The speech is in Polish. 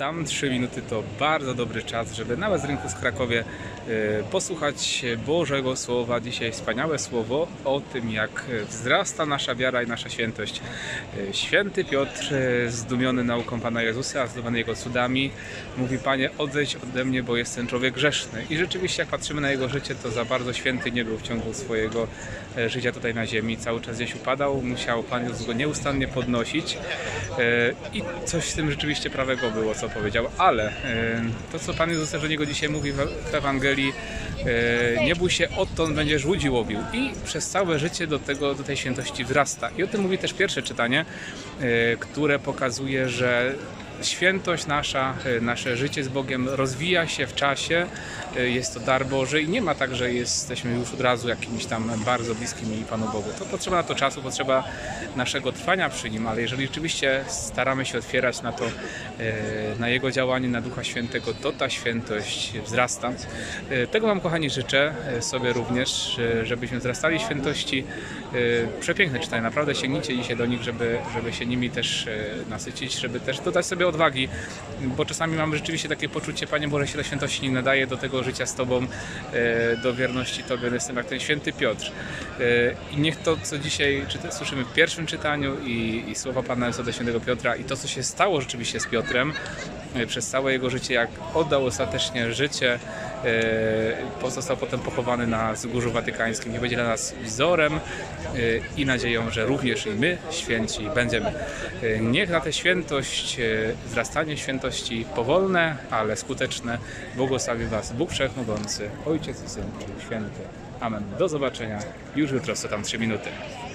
Tam 3 minuty to bardzo dobry czas, żeby nawet z rynku w Krakowie posłuchać Bożego Słowa. Dzisiaj wspaniałe słowo o tym, jak wzrasta nasza wiara i nasza świętość. Święty Piotr, zdumiony nauką Pana Jezusa, zdumiony Jego cudami, mówi: Panie, odejdź ode mnie, bo jestem człowiek grzeszny. I rzeczywiście, jak patrzymy na Jego życie, to za bardzo święty nie był w ciągu swojego życia tutaj na ziemi. Cały czas gdzieś upadał, musiał Pan Jezus go nieustannie podnosić i coś z tym rzeczywiście prawego było, co powiedział. Ale to, co Pan Jezus też do niego dzisiaj mówi w Ewangelii: nie bój się, odtąd będziesz łudzi łowił. I przez całe życie do tej świętości wzrasta. I o tym mówi też pierwsze czytanie, które pokazuje, że świętość nasza, nasze życie z Bogiem rozwija się w czasie, jest to dar Boży i nie ma tak, że jesteśmy już od razu jakimiś tam bardzo bliskimi Panu Bogu. To potrzeba na to czasu, potrzeba naszego trwania przy Nim, ale jeżeli rzeczywiście staramy się otwierać na to, na Jego działanie, na Ducha Świętego, to ta świętość wzrasta. Tego Wam, kochani, życzę sobie również, żebyśmy wzrastali w świętości. Przepiękne czytania, naprawdę sięgnijcie dzisiaj do nich, żeby się nimi też nasycić, żeby też dodać sobie odwagi, bo czasami mamy rzeczywiście takie poczucie: Panie Boże, się do świętości nie nadaje, do tego życia z Tobą, do wierności Tobie. Jestem jak ten święty Piotr. I niech to, co dzisiaj słyszymy w pierwszym czytaniu i słowa Pana Jezusa do świętego Piotra i to, co się stało rzeczywiście z Piotrem przez całe jego życie, jak oddał ostatecznie życie, pozostał potem pochowany na Wzgórzu Watykańskim, niech będzie dla nas wzorem i nadzieją, że również i my święci będziemy. Niech na tę świętość, wzrastanie świętości powolne, ale skuteczne, błogosławi Was Bóg Wszechmogący, Ojciec i Syn i Duch Święty. Amen. Do zobaczenia już jutro, co tam 3 minuty.